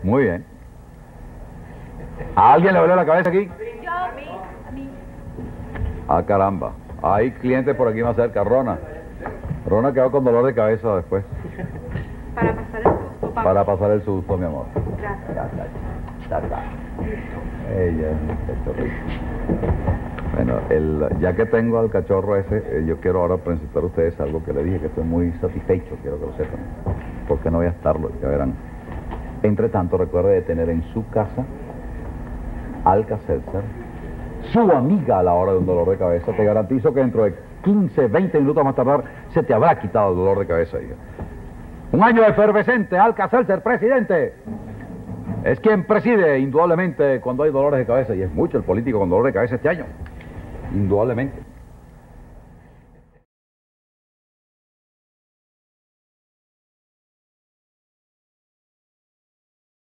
Muy bien. ¿A alguien le duele la cabeza aquí? Yo. A mí. Ah, caramba. Hay clientes por aquí más cerca. Rona. Rona quedó con dolor de cabeza después. Para pasar el susto, papá. Para pasar el susto, mi amor. Gracias. Ella es un cachorrito. Bueno, ya que tengo al cachorro ese, yo quiero ahora presentar a ustedes algo que le dije que estoy muy satisfecho, quiero que lo sepan. Porque no voy a estarlo, ya verán. Entre tanto, recuerde de tener en su casa Alka-Seltzer, su amiga a la hora de un dolor de cabeza. Te garantizo que dentro de 15, 20 minutos más tardar se te habrá quitado el dolor de cabeza, hija. Un año efervescente, Alka-Seltzer, presidente. Es quien preside, indudablemente, cuando hay dolores de cabeza, y es mucho el político con dolor de cabeza este año. Indudablemente.